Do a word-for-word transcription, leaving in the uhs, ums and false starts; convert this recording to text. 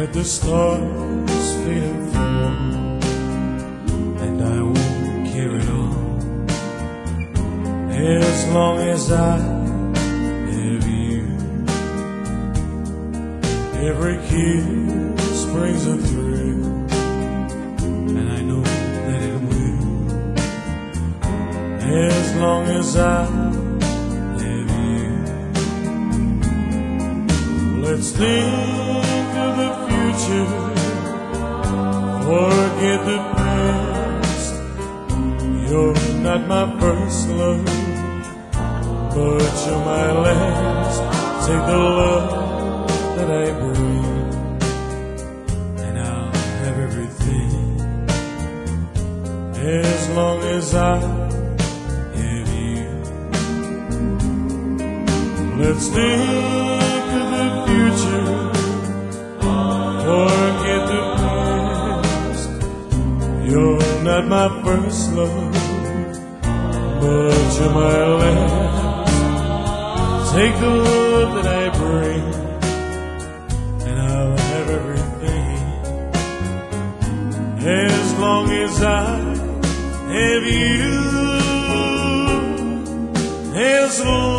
Let the stars fade and fall, and I won't care at all, as long as I have you. Every kiss brings a thrill, and I know that it will, as long as I have you. Let's think of the future, forget the past. You're not my first love, but you're my last. Take the love that I bring, and I'll have everything, as long as I have you. Let's think of the future, forget the past. You're not my first love, but you're my last. Take the love that I bring, and I'll have everything, as long as I have you, as long